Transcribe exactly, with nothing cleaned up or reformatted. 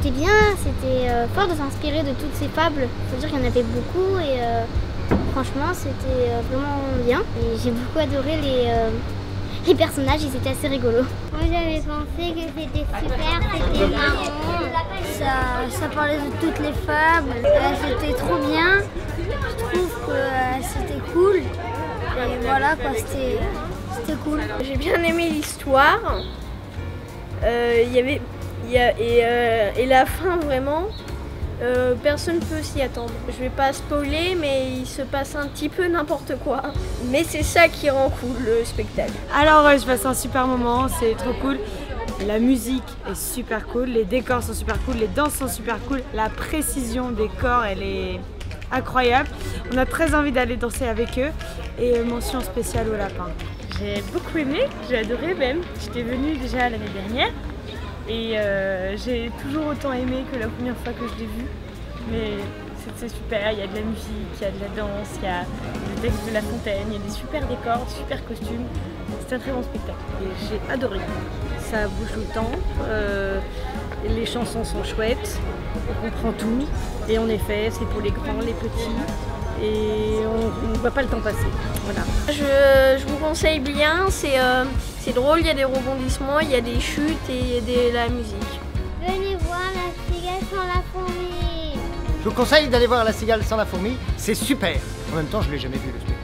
c'était bien, c'était euh, fort de s'inspirer de toutes ces fables. Il faut dire qu'il y en avait beaucoup et euh, franchement c'était euh, vraiment bien. Et j'ai beaucoup adoré les, euh, les personnages, ils étaient assez rigolos. Moi j'avais pensé que c'était super, c'était marrant. Ça, ça parlait de toutes les fables, euh, c'était trop bien. Je trouve que euh, c'était cool. Et voilà quoi, c'était cool. J'ai bien aimé l'histoire. Euh, y avait, y a, et, euh, et la fin vraiment, euh, personne ne peut s'y attendre. Je vais pas spoiler, mais il se passe un petit peu n'importe quoi. Mais c'est ça qui rend cool le spectacle. Alors euh, je passe un super moment, c'est trop cool. La musique est super cool, les décors sont super cool, les danses sont super cool, la précision des corps elle est incroyable. On a très envie d'aller danser avec eux et mention spéciale au lapin. J'ai beaucoup aimé, j'ai adoré même. J'étais venue déjà l'année dernière et euh, j'ai toujours autant aimé que la première fois que je l'ai vu. Mais c'est super, il y a de la musique, il y a de la danse, il y a le texte de La Fontaine, il y a des super décors, des super costumes. C'est un très bon spectacle et j'ai adoré. Ça bouge tout le temps, euh, les chansons sont chouettes, on comprend tout et en effet c'est pour les grands, les petits et on ne voit pas le temps passer. Voilà. Je, je vous conseille bien, c'est euh, drôle, il y a des rebondissements, il y a des chutes et de la musique. Venez voir La Cigale sans la fourmi. Je vous conseille d'aller voir La Cigale sans la fourmi, c'est super. En même temps je ne l'ai jamais vu le spectacle.